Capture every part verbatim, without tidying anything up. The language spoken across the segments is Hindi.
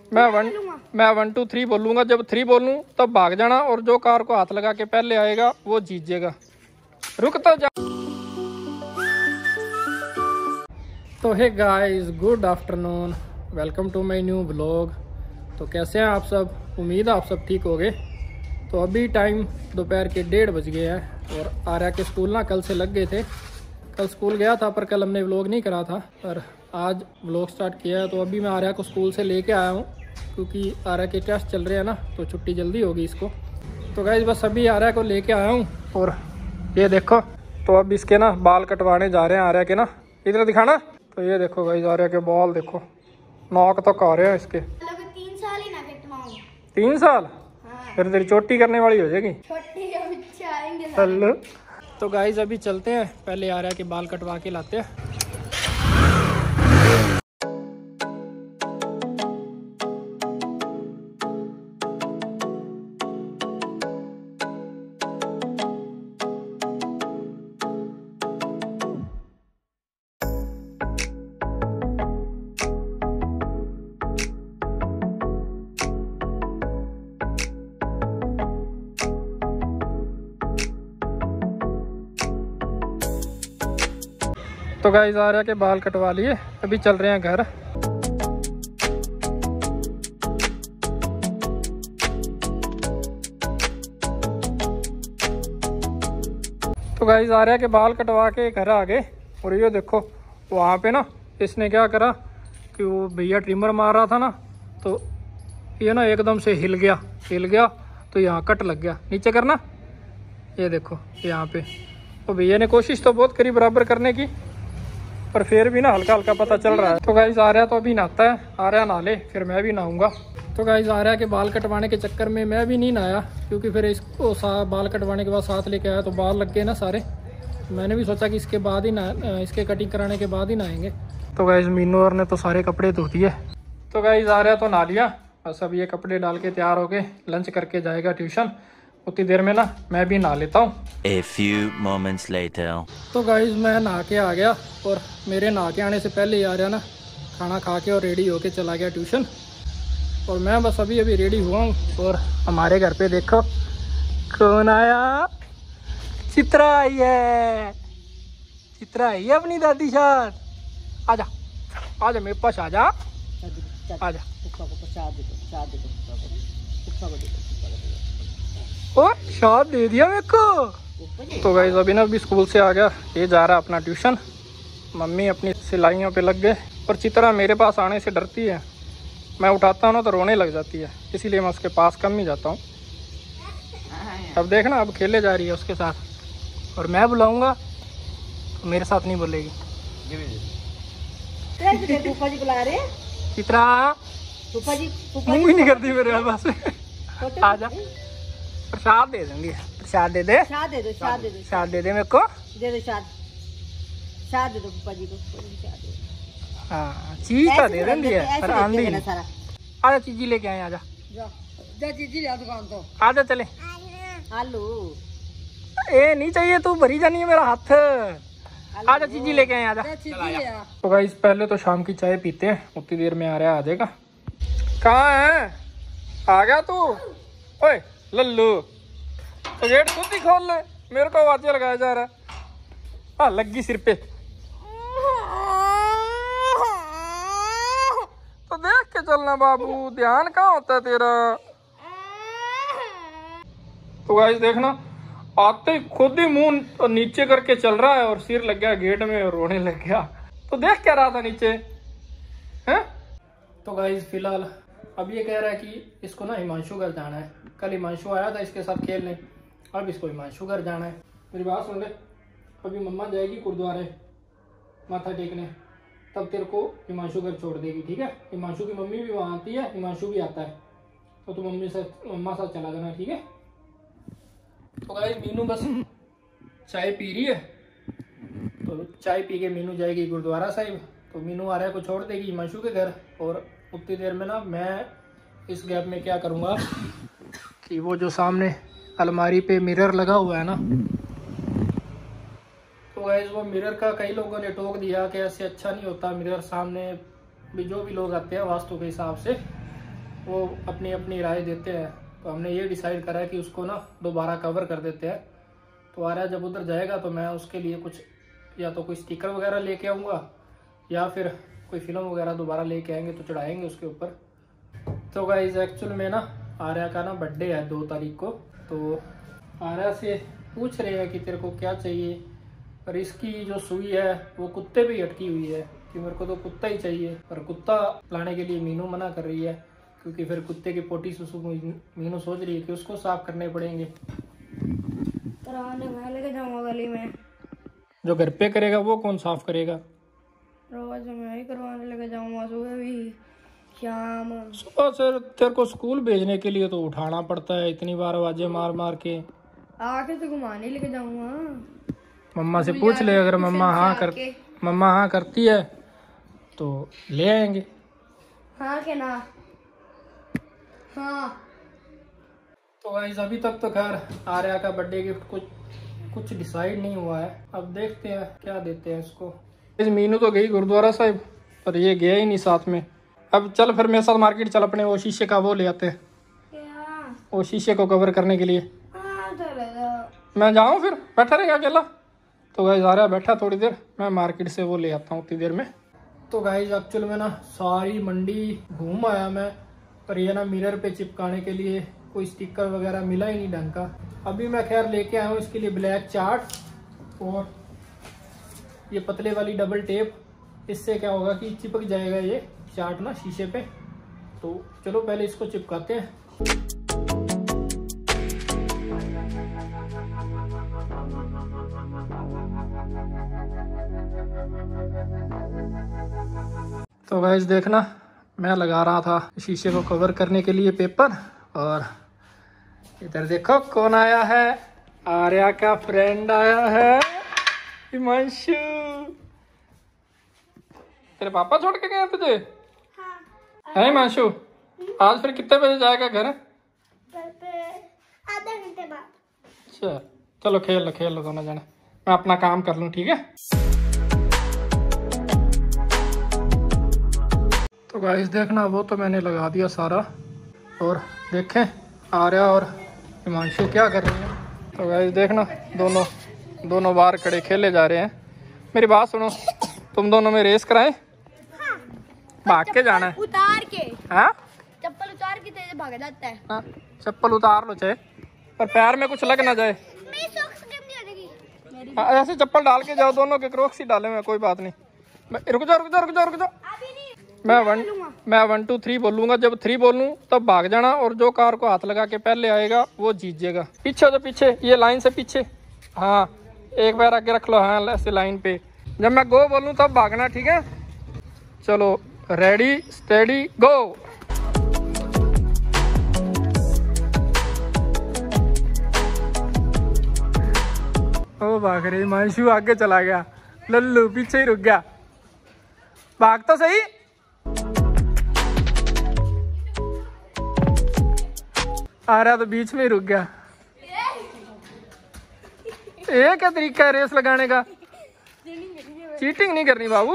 मैं वन मैं वन टू थ्री बोलूँगा, जब थ्री बोलूँ तब भाग जाना, और जो कार को हाथ लगा के पहले आएगा वो जीतेगा। रुक तो जा। तो hey guys, good afternoon, welcome to my new vlog. तो कैसे हैं आप सब? उम्मीद है आप सब ठीक होगे। तो अभी टाइम दोपहर के डेढ़ बज गए हैं और आर्या के स्कूल ना कल से लग गए थे। कल स्कूल गया था पर कल हमने व्लॉग नहीं करा था, पर आज व्लॉग स्टार्ट किया है। तो अभी मैं आर्या को स्कूल से लेके आया हूँ क्योंकि आर्या के टेस्ट चल रहे हैं ना, तो छुट्टी जल्दी होगी इसको। तो गाइस बस अभी आर्या को लेके आया हूँ और ये देखो, तो अब इसके ना बाल कटवाने जा रहे हैं आर्या के ना। इधर दिखाना। तो ये देखो गाइस, आर्या के बाल देखो, नाक तक आ रहे हैं इसके। तीन साल ही ना कटवाऊं। तीन साल? हाँ। फिर तेरी चोटी करने वाली हो जाएगी। छोटी बच्चे आएंगे। चल तो गाइस अभी चलते हैं, पहले आर्या के बाल कटवा के लाते हैं। तो गाइस आर्या के बाल कटवा लिए, अभी चल रहे हैं घर। तो गाइस आर्या के बाल कटवा के घर आ गए और ये देखो वहाँ पे ना इसने क्या करा कि वो भैया ट्रिमर मार रहा था ना, तो ये ना एकदम से हिल गया हिल गया तो यहाँ कट लग गया। नीचे करना, ये देखो यहाँ पे। तो भैया ने कोशिश तो बहुत करी बराबर करने की, पर फिर भी ना हल्का हल्का पता चल रहा है। तो गाइस आर्या तो अभी नहाता है, आर्या नहा ले फिर मैं भी नहाऊंगा। तो गाइस आर्या के बाल कटवाने के चक्कर में मैं भी नहीं नहाया, क्योंकि फिर इसको बाल कटवाने के बाद साथ लेके आया तो बाल लग गए ना सारे। मैंने भी सोचा कि इसके बाद ही नहा, इसके कटिंग कराने के बाद ही नहाएंगे। तो गाइस मीनू और ने तो सारे कपड़े धो दिए। तो गाइस आर्या तो नहा लिया, बस अब ये कपड़े डाल के तैयार हो गए, लंच करके जाएगा ट्यूशन। उतनी देर में ना मैं भी नहा लेता हूँ। A few moments later. तो गाइस मैं नहा के आ गया और मेरे नहा के आने से पहले ही आ रहा ना खाना खा के और रेडी होके चला गया ट्यूशन। और मैं बस अभी अभी रेडी हुआ हूँ और हमारे घर पे देखो कौन आया। चित्रा आई है, चित्रा आई है अपनी दादी साथ। आजा आजा मेरे पास, आजा आजा। ओ शाद दे दिया मेरे को। तो गाइस अभी ना अभी स्कूल से आ गया, ये जा रहा है अपना ट्यूशन। मम्मी अपनी सिलाइयों पे लग गए, पर चित्रा मेरे पास आने से डरती है। मैं उठाता हूँ ना तो रोने लग जाती है, इसीलिए मैं उसके पास कम ही जाता हूँ। अब देखना, अब खेले जा रही है उसके साथ, और मैं बुलाऊंगा तो मेरे साथ नहीं बोलेगी। चित्रा मुँह भी नहीं करती मेरे पास। आजा, प्रसाद दे देंगे, प्रसाद दे दे, शाद दे दो, शाद दे दो, शाद दे दे मेरे को, दे दो शाद, शाद दे दो पापा जी को, शाद दे। हाँ चीज तो दे देंगी है, पर आंधी नहीं। आजा चीजी लेके आए, आजा जा चीजी ले दुकान तो, आजा चले। आलू ए नहीं चाहिए, तू भरी जानी है मेरा हाथ। आजा चीजी लेके आए, आजा। तो गाइस पहले तो शाम की चाय पीते हैं, उतनी देर में आ रहा आ जाएगा। कहाँ है? आ गया तू? ओए लल्लू, तो गेट खुद ही खोल ले, मेरे को आवाज़ें लगाया जा रहा है। हाँ लगी सिर पे, तो देख के चलना बाबू, ध्यान कहाँ होता है तेरा। तो गाइस देखना, आते ही खुद ही मुंह नीचे करके चल रहा है और सिर लग गया गेट में और रोने लग गया। तो देख क्या रहा था नीचे हैं। तो गाइस फिलहाल अब ये कह रहा है कि इसको ना हिमांशु घर जाना है। कल हिमांशु आया था इसके साथ खेलने, अब इसको हिमांशु घर जाना है। मेरी बात सुन ले, अभी मम्मा जाएगी गुरुद्वारे माथा टेकने, तब तेरे को हिमांशु घर छोड़ देगी, ठीक है। हिमांशु की मम्मी भी वहाँ आती है, हिमांशु भी आता है, तो तू मम्मी से मम्मा साथ चला जाना, ठीक है। तो गाइस मीनू बस चाय पी रही है, तो चाय पी के मीनू जाएगी गुरुद्वारा साहिब। तो मीनू आ रहा है को छोड़ देगी हिमांशु के घर, और उतनी देर में ना मैं इस गैप में क्या करूँगा कि वो जो सामने अलमारी पे मिरर लगा हुआ है ना, तो गाइस वो मिरर का कई लोगों ने टोक दिया कि ऐसे अच्छा नहीं होता मिरर सामने भी, जो भी लोग आते हैं वास्तु के हिसाब से, वो अपनी अपनी राय देते हैं। तो हमने ये डिसाइड करा है कि उसको ना दोबारा कवर कर देते हैं। तो आर्या जब उधर जाएगा तो मैं उसके लिए कुछ या तो कोई स्टिकर वगैरह लेके आऊँगा या फिर कोई फिल्म वगैरह दोबारा लेके आएंगे तो चढ़ाएंगे उसके ऊपर। तो गाइस एक्चुअल में ना आर्या का ना बर्थडे है दो तारीख को। तो आर्या से पूछ रहे हैं कि तेरे को क्या चाहिए, और इसकी जो सुई है वो कुत्ते पे अटकी हुई है कि मेरे को तो कुत्ता ही चाहिए। पर कुत्ता लाने के लिए मीनू मना कर रही है क्योंकि फिर कुत्ते की पोटी सुसु मीनू सोच रही है कि उसको साफ करने पड़ेंगे। मैं लेके जाऊंगा गली में। जो घर पे करेगा वो कौन साफ करेगा? रोज मैं ही करवाने लेके जाऊंगा, सुबह भी शाम। सुबह से तेरे को स्कूल भेजने के लिए तो उठाना पड़ता है इतनी बार आवाजें मार मार के। आके तो घुमाने लेके जाऊंगा। मम्मा से पूछ ले, अगर मम्मा हाँ कर मम्मा हाँ करती है तो ले आएंगे। हाँ के ना? हाँ। तो गाइस अभी तक तो खैर आर्या का बर्थडे गिफ्ट कुछ कुछ डिसाइड नहीं हुआ है। अब देखते हैं क्या देते हैं इसको। इस मीनू तो गई गुरुद्वारा साहिब पर ये गया ही नहीं साथ में। अब चल फिर मेरे साथ मार्केट चल, अपने वो शीशे का वो ले आते हैं, वो शीशे को कवर करने के लिए। मैं जाऊँ फिर, बैठा रहेगा अकेला? तो गाइस आर्या बैठा थोड़ी देर, मैं मार्केट से वो ले आता हूँ उतनी देर में। तो गाइस एक्चुअल में ना सारी मंडी घूम आया मैं, पर ये ना मिरर पे चिपकाने के लिए कोई स्टिकर वगैरह मिला ही नहीं ढंग का। अभी मैं खैर लेके आया हूँ इसके लिए ब्लैक चार्ट और ये पतले वाली डबल टेप। इससे क्या होगा कि चिपक जाएगा ये चार्ट ना शीशे पे। तो चलो पहले इसको चिपकाते हैं। तो गाइस देखना, मैं लगा रहा था शीशे को कवर करने के लिए पेपर, और इधर देखो कौन आया है। आर्या का फ्रेंड आया है, हिमांशु। तेरे पापा छोड़ के गए तुझे? हाँ। है हिमांशु, आज फिर कितने बजे जाएगा घर? आधा घंटे बाद। अच्छा चलो खेल लो खेल लो दोनों जने, मैं अपना काम कर लूँ, ठीक है? तो गाइस देखना वो तो मैंने लगा दिया सारा, और देखें आर्या और हिमांशु क्या कर रहे हैं। तो गाइस देखना दोनों दोनों बाहर खड़े खेले जा रहे हैं। मेरी बात सुनो, तुम दोनों में रेस कराएं? हाँ। भाग के जाना है? उतार के। हाँ चप्पल उतार के तेरे भाग जाता है। हाँ चप्पल उतार लो चाहे, पर पैर में कुछ लग ना जाए। मेरी सॉक्स गंदी हो जाएगी। हाँ, ऐसे चप्पल डाल के जाओ, दोनों के क्रॉक्स ही डाले हुए, कोई बात नहीं। रुक जाओ रुक जाओ रुक जाओ रुक जाओ। मैं वन मैं वन टू थ्री बोलूंगा, जब थ्री बोलूं तब भाग जाना, और जो कार को हाथ लगा के पहले आएगा वो जीत जाएगा। पीछे तो पीछे, ये लाइन से पीछे। हाँ एक पैर आगे रख लो, हाँ ऐसे लाइन पे। जब मैं गो बोलूं तब भागना, ठीक है? चलो रेडी स्टेडी गो। ओ भाग रही, हिमांशु आगे चला गया, लल्लू पीछे ही रुक गया। भाग तो सही। आ रहा तो बीच में ही रुक गया। ये क्या तरीका है रेस लगाने का? चीटिंग नहीं करनी बाबू।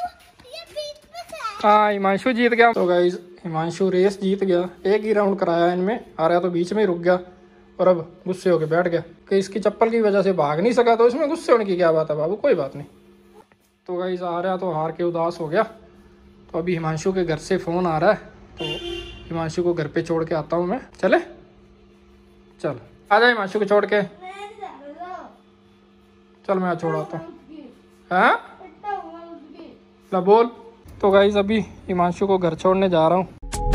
हाँ हिमांशु जीत गया। तो गाइस हिमांशु रेस जीत गया, एक ही राउंड कराया इनमें। आ रहा तो बीच में ही रुक गया और अब गुस्से होके बैठ गया कि इसकी चप्पल की वजह से भाग नहीं सका, तो इसमें गुस्से होने की क्या बात है बाबू, कोई बात नहीं। तो गाइस आ रहा तो हार के उदास हो गया। तो अभी हिमांशु के घर से फ़ोन आ रहा है, तो हिमांशु को घर पे छोड़ के आता हूँ मैं। चले चल आ जा हिमांशु को छोड़ के। चल मैं छोड़ आता हूँ। हाँ ला बोल। तो गाइस अभी हिमांशु को घर छोड़ने जा रहा हूँ।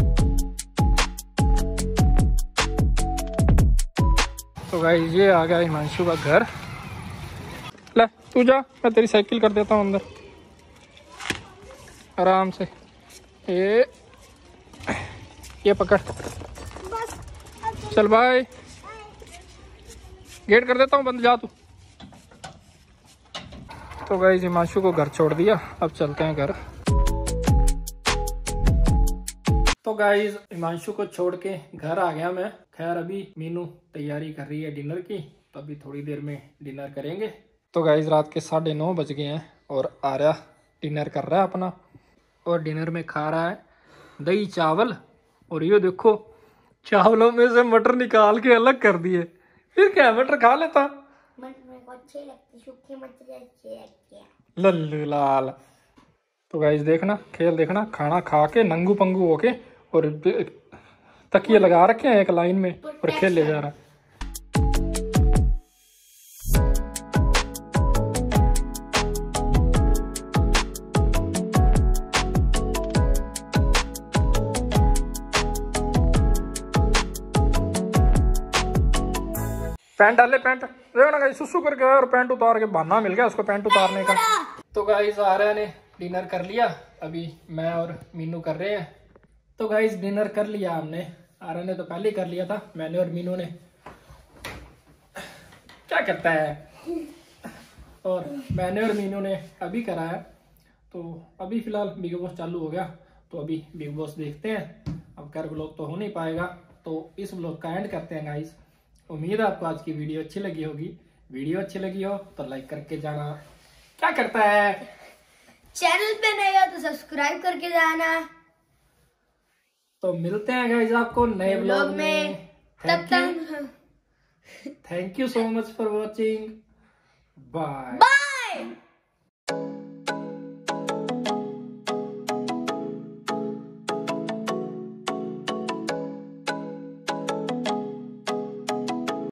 तो गाइस ये आ गया हिमांशु का घर। ले तू जा, मैं तेरी साइकिल कर देता हूँ अंदर आराम से। ये ये पकड़, चल बाय। गेट कर देता हूँ बंद, जा तू। तो गाइस हिमांशु को घर छोड़ दिया, अब चलते हैं घर। तो गाइस हिमांशु को छोड़ के घर आ गया मैं। खैर अभी मीनू तैयारी कर रही है डिनर की, तो अभी थोड़ी देर में डिनर करेंगे। तो गाइस रात के साढ़े नौ बज गए हैं और आर्या डिनर कर रहा है अपना, और डिनर में खा रहा है दही चावल और ये देखो चावलों में से मटर निकाल के अलग कर दिए। फिर क्या मटर खा लेता? मटर मेरे को अच्छे लगते, सूखे मटर अच्छे लगते हैं। लल्लू लाल। तो गाइस देखना खेल देखना, खाना खा के नंगू पंगू होके और तकिए लगा रखे हैं एक लाइन में और खेल ले जा रहा है। पैंट डाले, पैंट देखना गाइस सुसु करके और पैंट उतार के बहाना मिल गया उसको पैंट उतारने का। तो गाइस आर्या ने डिनर कर लिया, अभी मैं और मीनू कर रहे हैं। तो गाइस डिनर कर लिया हमने, आर्या ने तो पहले ही कर लिया था, मैंने और मीनू ने। क्या करता है? और मैंने और मीनू ने अभी करा है। तो अभी फिलहाल बिग बॉस चालू हो गया, तो अभी बिग बॉस देखते हैं। अब कर व्लॉग तो हो नहीं पाएगा, तो इस व्लॉग का एंड करते हैं गाइस। उम्मीद है आपको आज की वीडियो अच्छी लगी होगी। वीडियो अच्छी लगी हो तो लाइक करके जाना। क्या करता है? चैनल पे नए हो तो सब्सक्राइब करके जाना। तो मिलते हैं गाइस आपको नए व्लॉग में। तब तक thank you so much for watching. Bye.